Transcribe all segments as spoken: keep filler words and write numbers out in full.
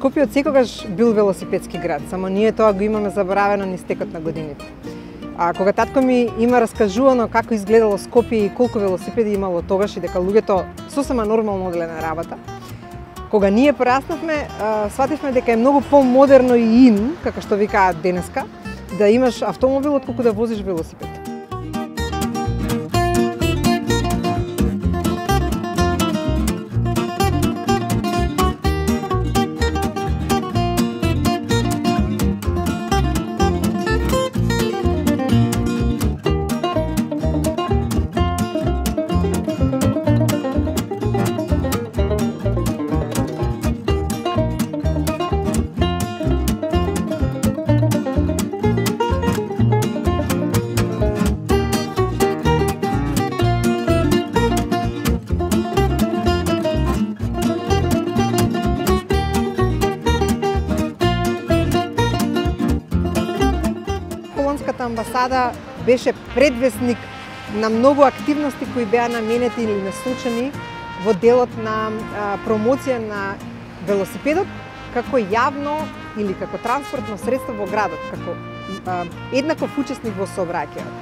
Скопје од секогаш бил велосипедски град, само ние тоа го имаме заборавено низ текот на годините. А кога татко ми има раскажувано како изгледало Скопје и колку велосипеди имало тогаш и дека луѓето сосема нормално одле на работа, кога ние пораснавме, свативме дека е многу помодерно и ин, како што викаат денеска, да имаш автомобил отколку да возиш велосипед. Амбасада беше предвесник на многу активности кои беа наменети или насочени во делот на а, промоција на велосипедот како јавно или како транспортно средство во градот, како а, еднаков учесник во сообраќајот.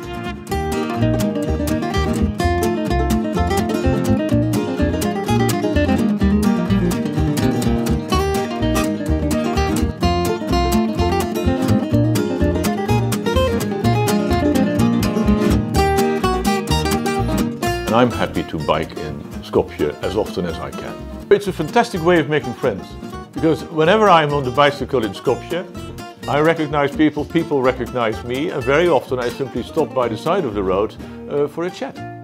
And I'm happy to bike in Skopje as often as I can. It's a fantastic way of making friends, because whenever I'm on the bicycle in Skopje, I recognize people, people recognize me, and very often I simply stop by the side of the road uh, for a chat.